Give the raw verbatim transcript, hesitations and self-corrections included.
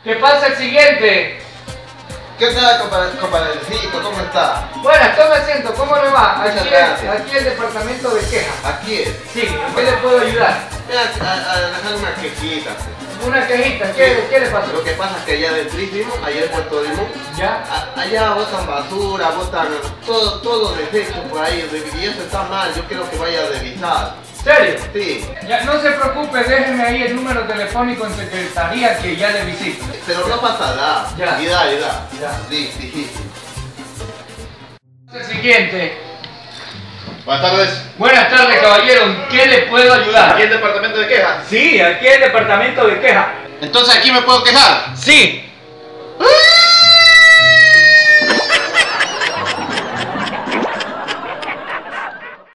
¿Qué pasa el siguiente? ¿Qué tal, compadrecito? ¿Cómo está? Buenas, tome asiento, ¿cómo le va? Muchas Aquí, gracias. aquí el departamento de quejas. Aquí es. Sí, ¿en qué le puedo ayudar? Voy a, a- a dejar una quejita. Una quejita, ¿qué, ¿qué le pasó? Lo que pasa es que allá del Prístimo, allá en Puerto Limón, ¿Ya? a- allá botan basura, botan todo, todo desecho por ahí, y eso está mal. Yo quiero que vaya a revisar. ¿Serio? Sí, Ya, no se preocupe, déjeme ahí el número telefónico en secretaría que ya le visito. pero no pasa nada. Ya. Y da, y da. Ya. Sí, sí. El siguiente. Buenas tardes. Buenas tardes, caballero, ¿en qué le puedo ayudar? ¿Aquí el departamento de quejas? Sí, aquí el departamento de quejas. Entonces aquí me puedo quejar. Sí. ¡Ah!